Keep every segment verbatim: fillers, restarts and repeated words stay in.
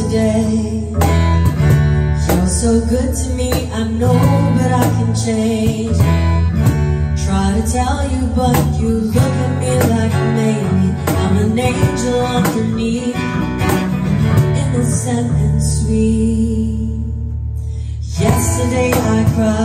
today. You're so good to me, I know, but I can change. Try to tell you, but you look at me like maybe I'm an angel underneath, innocent and sweet. Yesterday I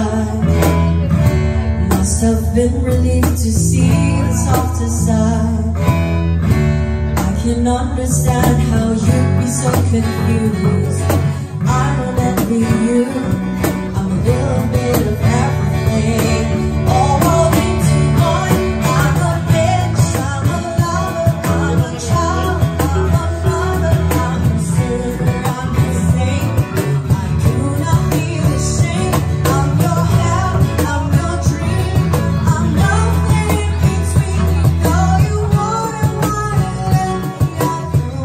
cried, must have been relieved to see the softer side. I can understand how you'd be so confused. I don't envy you, I'm a little bit of everything, all rolled into one. I'm a bitch, I'm a lover, I'm a child, I'm a mother, I'm a sinner, I'm a saint. I do not feel ashamed. I'm your hell, I'm your dream, I'm nothing in between. You know you wouldn't want to let me out your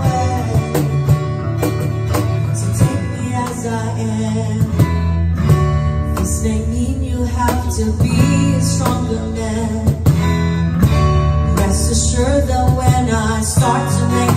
way. So take me as I am. This may mean you have to be a stronger man. Rest assured that when I start to make